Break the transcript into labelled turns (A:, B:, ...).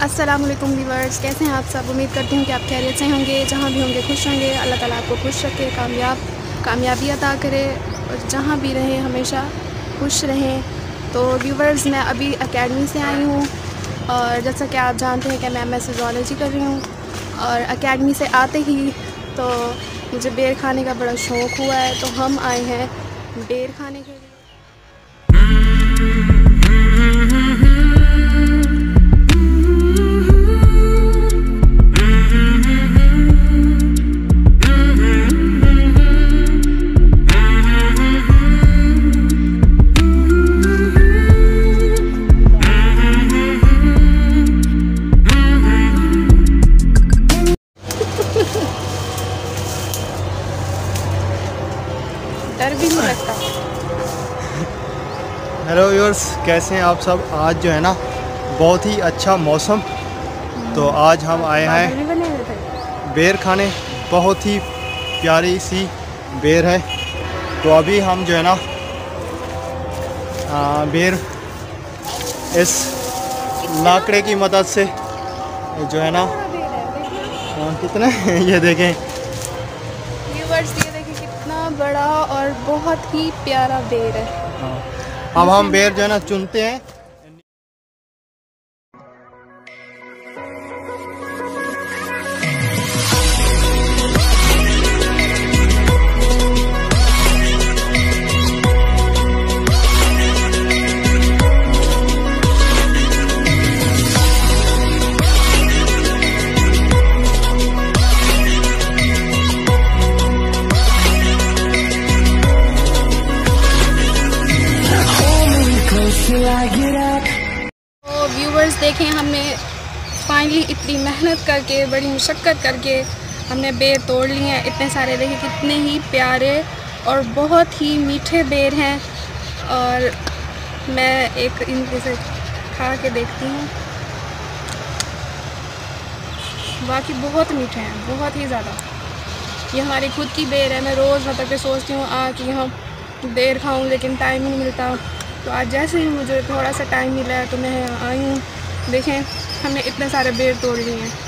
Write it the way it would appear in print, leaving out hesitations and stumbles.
A: अस्सलामुअलैकुम व्यूअर्स, कैसे हैं आप सब। उम्मीद करती हूँ कि आप खैरियत से होंगे, जहाँ भी होंगे खुश होंगे। अल्लाह ताला आपको खुश रखे, कामयाबी अता करे और जहाँ भी रहें हमेशा खुश रहें। तो व्यूअर्स, मैं अभी एकेडमी से आई हूँ और जैसा कि आप जानते हैं कि मैं एमएस ज़ूलॉजी कर रही हूँ और एकेडमी से आते ही तो मुझे बेर खाने का बड़ा शौक़ हुआ है, तो हम आए हैं बेर खाने के लिए। डर भी नहीं लगता।
B: हेलो व्यूअर्स, कैसे हैं आप सब। आज जो है ना बहुत ही अच्छा मौसम, तो आज हम आए हैं बेर खाने। बहुत ही प्यारी सी बेर है। तो अभी हम जो है ना बेर इस लाकड़े की मदद से जो है ना कितना ये देखें
A: व्यूअर्स, ये देखिए कितना बड़ा और बहुत ही प्यारा बेर है।
B: अब हम बेर जो है ना चुनते हैं।
A: तो व्यूवर्स देखें, हमने फाइनली इतनी मेहनत करके, बड़ी मुशक्क़त करके हमने बेर तोड़ लिए हैं। इतने सारे देखिए कितने ही प्यारे और बहुत ही मीठे बेर हैं। और मैं एक इनके से खा के देखती हूँ, बाकी बहुत मीठे हैं, बहुत ही ज़्यादा। ये हमारी खुद की बेर है। मैं रोज़ मतलब कि सोचती हूँ कि हम बेर खाऊँ, लेकिन टाइम नहीं मिलता। तो आज जैसे ही मुझे थोड़ा सा टाइम मिला है तो मैं आई हूँ। देखें, हमने इतने सारे बेर तोड़ लिए हैं।